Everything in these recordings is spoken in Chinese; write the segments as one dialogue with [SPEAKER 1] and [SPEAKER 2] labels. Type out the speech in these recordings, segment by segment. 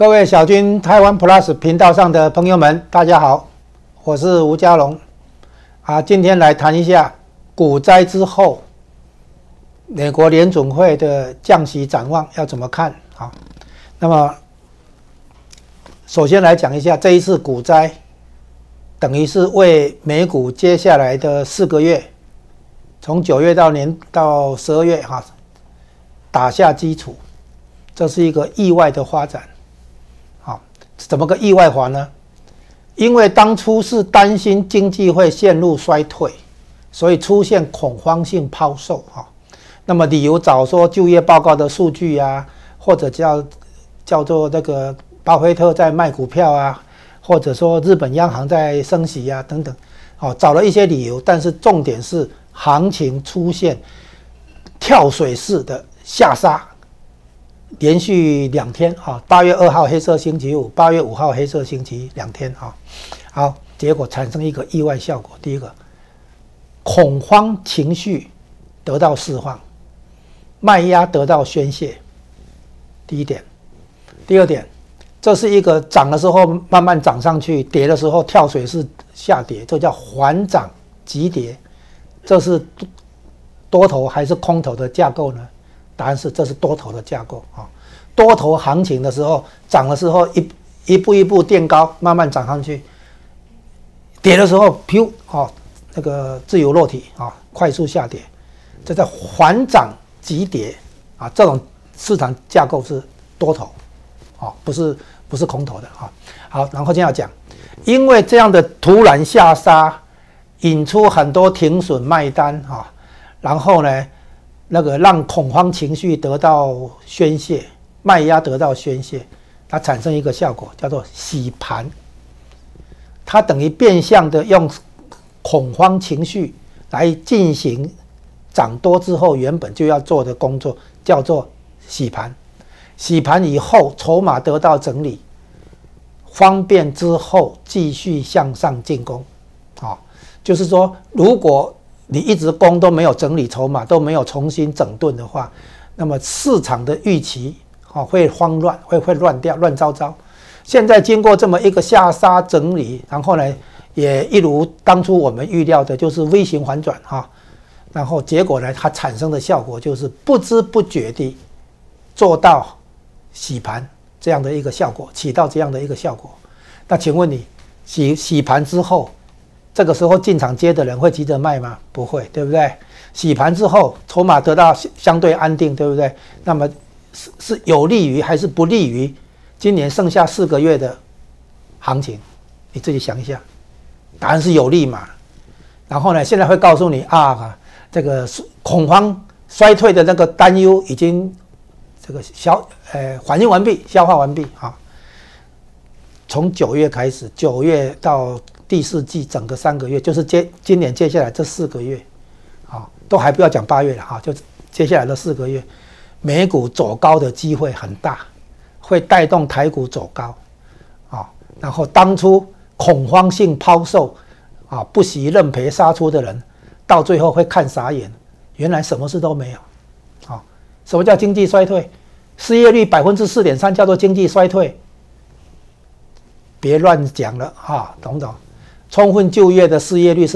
[SPEAKER 1] 各位小军台湾 Plus 频道上的朋友们，大家好，我是吴家龙。今天来谈一下股灾之后，美国联准会的降息展望要怎么看？那么首先来讲一下这一次股灾，等于是为美股接下来的4个月，从9月到12月打下基础，这是一个意外的发展。怎么个意外法呢？因为当初是担心经济会陷入衰退，所以出现恐慌性抛售那么理由找说就业报告的数据啊，或者叫做那个巴菲特在卖股票啊，或者说日本央行在升息啊等等，找了一些理由，但是重点是行情出现跳水式的下杀。连续2天8月2号黑色星期五，8月5号黑色星期2天好，结果产生一个意外效果。第一个，恐慌情绪得到释放，卖压得到宣泄。第一点，第二点，这是一个涨的时候慢慢涨上去，跌的时候跳水式下跌，这叫缓涨急跌。这是多头还是空头的架构呢？答案是这是多头的架构多头行情的时候，涨的时候一步一步垫高，慢慢涨上去；跌的时候，那个自由落体快速下跌，这叫缓涨急跌这种市场架构是多头不是空头的好，然后就要讲，因为这样的突然下杀，引出很多停损卖单然后呢？那个让恐慌情绪得到宣泄，卖压得到宣泄，它产生一个效果叫做洗盘。它等于变相的用恐慌情绪来进行涨多之后原本就要做的工作，叫做洗盘。洗盘以后，筹码得到整理，方便之后继续向上进攻。就是说，如果你一直攻都没有整理筹码，都没有重新整顿的话，那么市场的预期会慌乱，会乱掉，乱糟糟。现在经过这么一个下杀整理，然后呢，也一如当初我们预料的，就是 V 型反转然后结果呢，它产生的效果就是不知不觉地做到洗盘这样的一个效果，起到这样的一个效果。那请问你洗盘之后？这个时候进场接的人会急着卖吗？不会，对不对？洗盘之后，筹码得到相对安定，对不对？那么是有利于还是不利于今年剩下4个月的行情？你自己想一下，答案是有利嘛。然后呢，现在会告诉你这个恐慌衰退的那个担忧已经这个反应完毕，消化完毕从9月开始，9月到第4季整个3个月，就是今年接下来这4个月，都还不要讲8月了就接下来的4个月，美股走高的机会很大，会带动台股走高然后当初恐慌性抛售不惜认赔杀出的人，到最后会看傻眼，原来什么事都没有什么叫经济衰退？失业率4.3%叫做经济衰退？别乱讲了懂不懂？充分就业的失业率是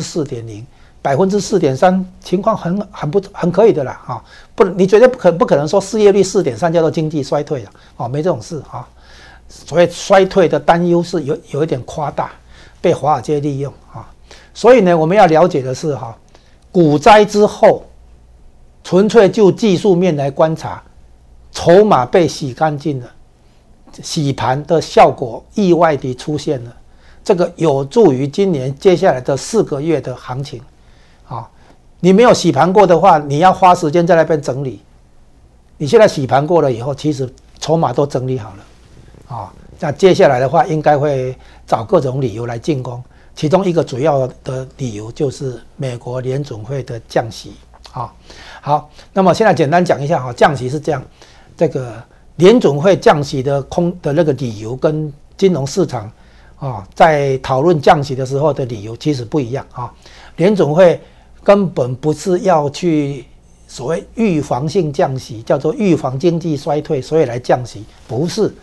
[SPEAKER 1] 4.0%，4.3%情况很可以的啦你绝对不可能说失业率4.3%叫做经济衰退没这种事所以衰退的担忧是有一点夸大，被华尔街利用所以呢，我们要了解的是股灾之后，纯粹就技术面来观察，筹码被洗干净了。洗盘的效果意外地出现了，这个有助于今年接下来的4个月的行情你没有洗盘过的话，你要花时间在那边整理。你现在洗盘过了以后，其实筹码都整理好了那接下来的话，应该会找各种理由来进攻。其中一个主要的理由就是美国联准会的降息好，那么现在简单讲一下降息是这样，这个联准会降息的那个理由跟金融市场在讨论降息的时候的理由其实不一样联准会根本不是要去所谓预防性降息，叫做预防经济衰退，所以来降息，不是。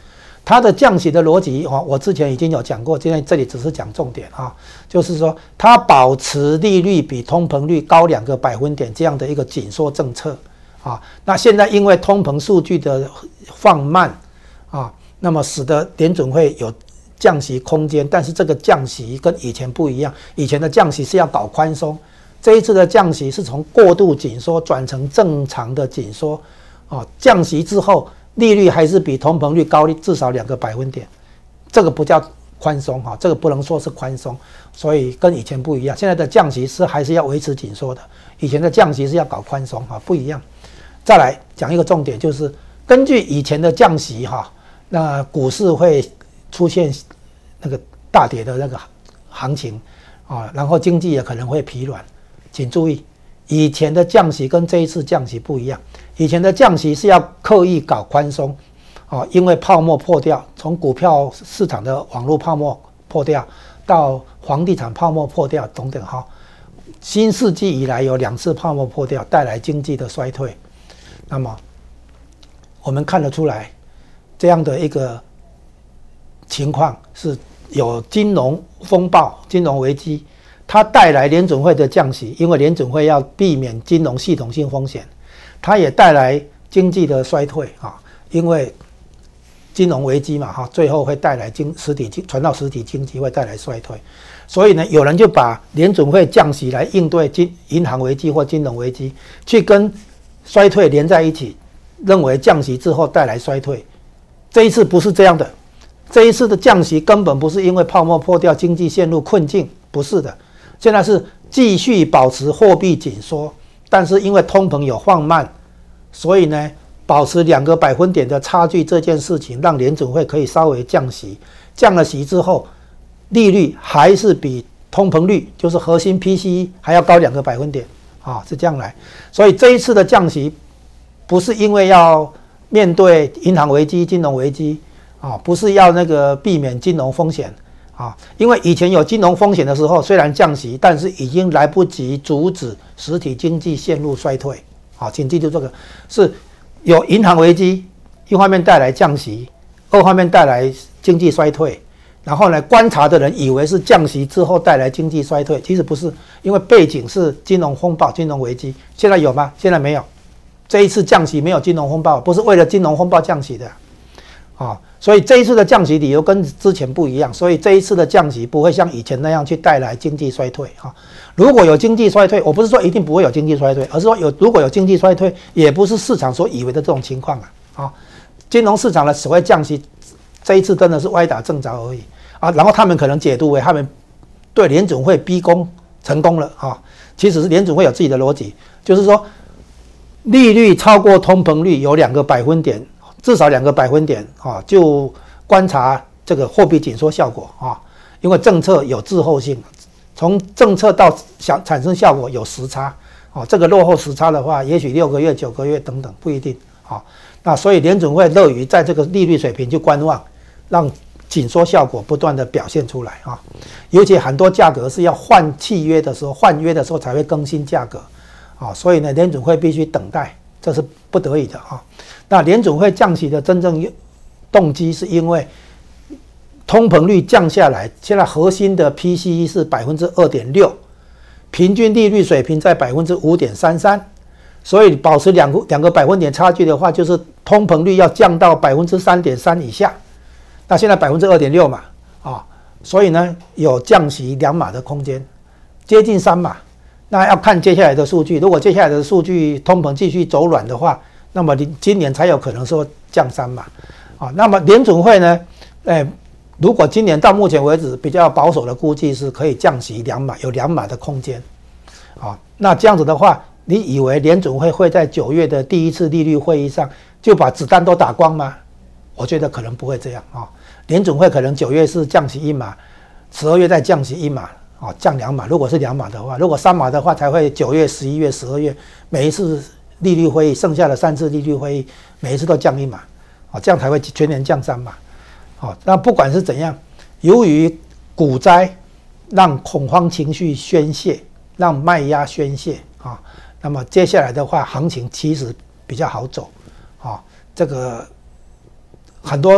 [SPEAKER 1] 它的降息的逻辑我之前已经有讲过，今天这里只是讲重点就是说它保持利率比通膨率高2个百分点这样的一个紧缩政策那现在因为通膨数据的放慢那么使得联准会有降息空间，但是这个降息跟以前不一样，以前的降息是要搞宽松，这一次的降息是从过度紧缩转成正常的紧缩降息之后利率还是比通膨率高至少2个百分点，这个不叫宽松这个不能说是宽松，所以跟以前不一样，现在的降息是还是要维持紧缩的，以前的降息是要搞宽松不一样。再来讲一个重点，就是根据以前的降息那股市会出现那个大跌的那个行情然后经济也可能会疲软。请注意，以前的降息跟这一次降息不一样，以前的降息是要刻意搞宽松因为泡沫破掉，从股票市场的网络泡沫破掉到房地产泡沫破掉等等新世纪以来有2次泡沫破掉，带来经济的衰退。那么我们看得出来，这样的一个情况是有金融风暴、金融危机，它带来联准会的降息，因为联准会要避免金融系统性风险，它也带来经济的衰退因为金融危机嘛最后会带来传到实体经济，会带来衰退。所以呢，有人就把联准会降息来应对银行危机或金融危机，去跟衰退连在一起，认为降息之后带来衰退。这一次不是这样的，这一次的降息根本不是因为泡沫破掉，经济陷入困境，不是的。现在是继续保持货币紧缩，但是因为通膨有放慢，所以呢，保持2个百分点的差距这件事情，让联准会可以稍微降息。降了息之后，利率还是比通膨率，就是核心 PCE 还要高2个百分点是这样来。所以这一次的降息不是因为要面对银行危机、金融危机不是要那个避免金融风险因为以前有金融风险的时候，虽然降息，但是已经来不及阻止实体经济陷入衰退请记住这个是有银行危机，一方面带来降息，二方面带来经济衰退。然后呢，观察的人以为是降息之后带来经济衰退，其实不是，因为背景是金融风暴、金融危机。现在有吗？现在没有。这一次降息没有金融风暴，不是为了金融风暴降息的所以这一次的降息理由跟之前不一样，所以这一次的降息不会像以前那样去带来经济衰退如果有经济衰退，我不是说一定不会有经济衰退，而是说如果有经济衰退，也不是市场所以为的这种情况金融市场的所谓降息，这一次真的是歪打正着而已然后他们可能解读为他们对联准会逼宫成功了其实是联准会有自己的逻辑，就是说利率超过通膨率有2个百分点，至少2个百分点就观察这个货币紧缩效果因为政策有滞后性，从政策到产生效果有时差这个落后时差的话，也许6个月、9个月等等不一定那所以联准会乐于在这个利率水平去观望，让紧缩效果不断的表现出来尤其很多价格是要换契约的时候、换约的时候才会更新价格所以呢，联准会必须等待，这是不得已的那联准会降息的真正动机是因为通膨率降下来，现在核心的 PCE 是 2.6%， 平均利率水平在 5.33%， 所以保持两个百分点差距的话，就是通膨率要降到 3.3% 以下。那现在 2.6% 嘛所以呢有降息2码的空间，接近3码。那要看接下来的数据，如果接下来的数据通膨继续走软的话，那么今年才有可能说降3码那么联准会呢如果今年到目前为止比较保守的估计是可以降息2码，有2码的空间那这样子的话，你以为联准会会在9月的第一次利率会议上就把子弹都打光吗？我觉得可能不会这样联准会可能9月是降息1码，12月再降息1码降2码，如果是2码的话，如果3码的话才会9月、11月、12月每一次利率会议，剩下的3次利率会议每一次都降1码这样才会全年降3码那不管是怎样，由于股灾让恐慌情绪宣泄，让卖压宣泄那么接下来的话行情其实比较好走这个很多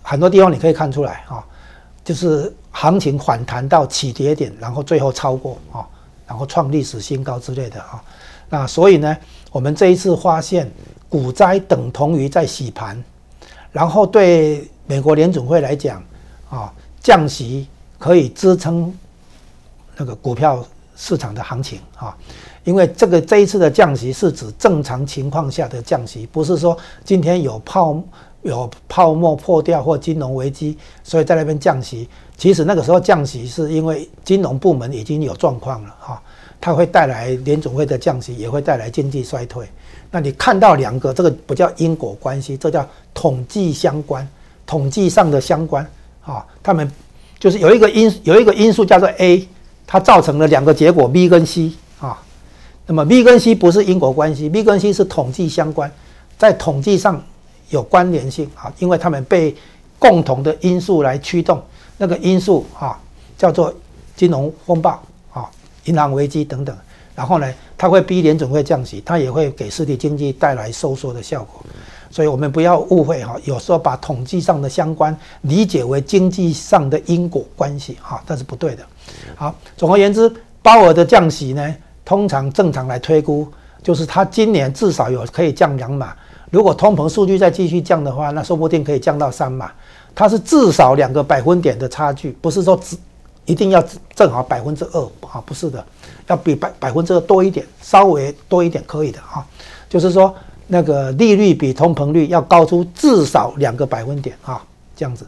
[SPEAKER 1] 很多地方你可以看出来啊，就是行情反弹到起跌点，然后最后超过啊，然后创历史新高之类的啊。那所以呢，我们这一次发现股灾等同于在洗盘，然后对美国联准会来讲啊，降息可以支撑那个股票市场的行情啊。因为这一次的降息是指正常情况下的降息，不是说今天有泡沫破掉或金融危机，所以在那边降息。其实那个时候降息是因为金融部门已经有状况了哈，它会带来联准会的降息，也会带来经济衰退。那你看到两个，这个不叫因果关系，这叫统计相关，统计上的相关啊。他们就是有一个因素叫做 A， 它造成了两个结果 B 跟 C 啊。那么 B 跟 C 不是因果关系 ，B 跟 C 是统计相关，在统计上有关联性啊，因为他们被共同的因素来驱动，那个因素啊叫做金融风暴啊、银行危机等等。然后呢，它会逼联准会降息，它也会给实体经济带来收缩的效果。所以我们不要误会哈，有时候把统计上的相关理解为经济上的因果关系哈，这是不对的。好，总而言之，鲍尔的降息呢，通常正常来推估，就是他今年至少有可以降2码。如果通膨数据再继续降的话，那说不定可以降到3码。它是至少2个百分点的差距，不是说一定要正好2%啊，不是的，要比2%多一点，稍微多一点可以的啊。就是说那个利率比通膨率要高出至少2个百分点啊，这样子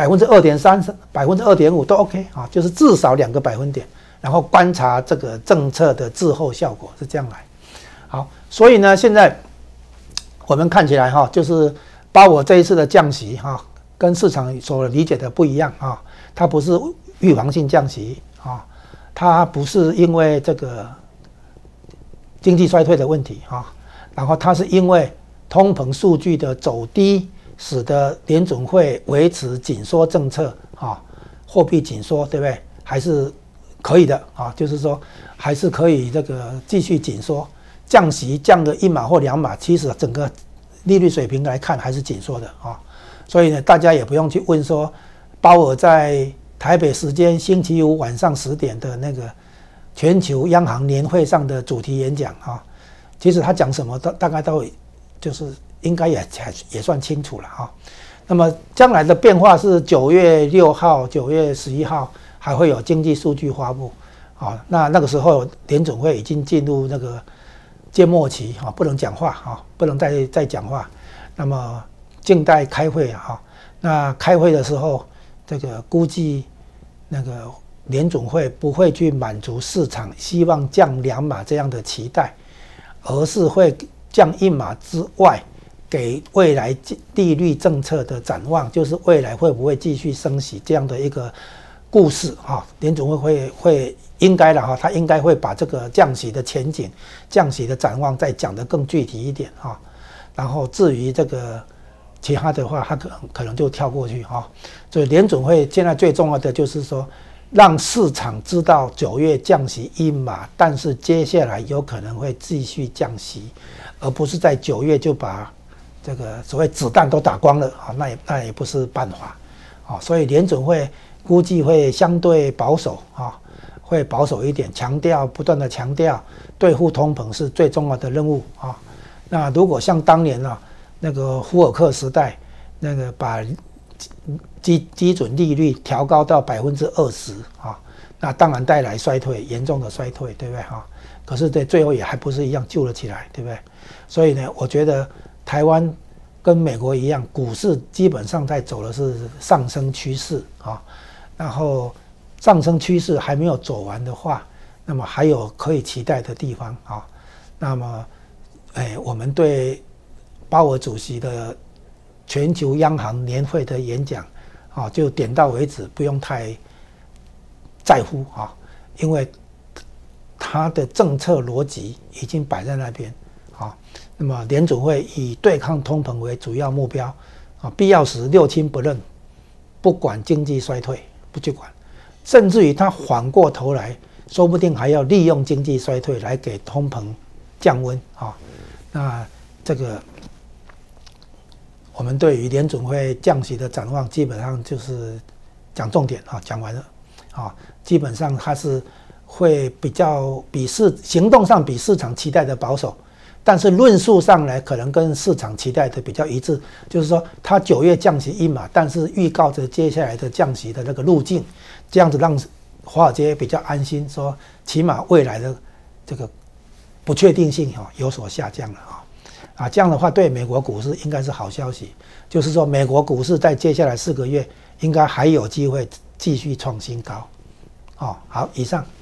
[SPEAKER 1] ，2.3%、2.5%都 OK 啊，就是至少2个百分点。然后观察这个政策的滞后效果是这样来。好，所以呢，现在我们看起来哈，就是鲍尔这一次的降息哈，跟市场所理解的不一样啊，它不是预防性降息啊，它不是因为这个经济衰退的问题啊，然后它是因为通膨数据的走低，使得联准会维持紧缩政策啊，货币紧缩，对不对？还是可以的啊，就是说还是可以这个继续紧缩，降息降个1码或2码，其实整个利率水平来看还是紧缩的啊。所以呢，大家也不用去问说，鲍尔在台北时间星期五晚上10点的那个全球央行年会上的主题演讲啊，其实他讲什么大概都就是应该也算清楚了啊。那么将来的变化是9月6号、9月11号。还会有经济数据发布，啊，那个时候联准会已经进入那个缄默期啊，不能讲话啊，不能再讲话，那么静待开会啊。那开会的时候，这个估计那个联准会不会去满足市场希望降2码这样的期待，而是会降1码之外，给未来利率政策的展望，就是未来会不会继续升息这样的一个故事哈，联准会应该了哈，他应该会把这个降息的前景、降息的展望再讲得更具体一点哈。然后至于这个其他的话，他可能就跳过去哈。所以联准会现在最重要的就是说，让市场知道9月降息1码，但是接下来有可能会继续降息，而不是在9月就把这个所谓子弹都打光了啊，那也不是办法啊。所以联准会估计会相对保守啊，会保守一点，不断的强调对付通膨是最重要的任务啊。那如果像当年啊那个福尔克时代，那个把基准利率调高到20%啊，那当然带来衰退，严重的衰退，对不对哈？可是对最后也还不是一样救了起来，对不对？所以呢，我觉得台湾跟美国一样，股市基本上在走的是上升趋势啊。然后上升趋势还没有走完的话，那么还有可以期待的地方啊。那么，我们对鲍尔主席的全球央行年会的演讲啊，就点到为止，不用太在乎啊，因为他的政策逻辑已经摆在那边啊。那么联准会以对抗通膨为主要目标啊，必要时六亲不认，不管经济衰退。不去管，甚至于他反过头来，说不定还要利用经济衰退来给通膨降温啊。那这个我们对于联准会降息的展望，基本上就是讲重点啊，讲完了啊，基本上它是会比较行动上比市场期待的保守，但是论述上来可能跟市场期待的比较一致，就是说它9月降息1码，但是预告着接下来的降息的那个路径，这样子让华尔街比较安心，说起码未来的这个不确定性有所下降了啊，这样的话对美国股市应该是好消息，就是说美国股市在接下来4个月应该还有机会继续创新高。好，以上。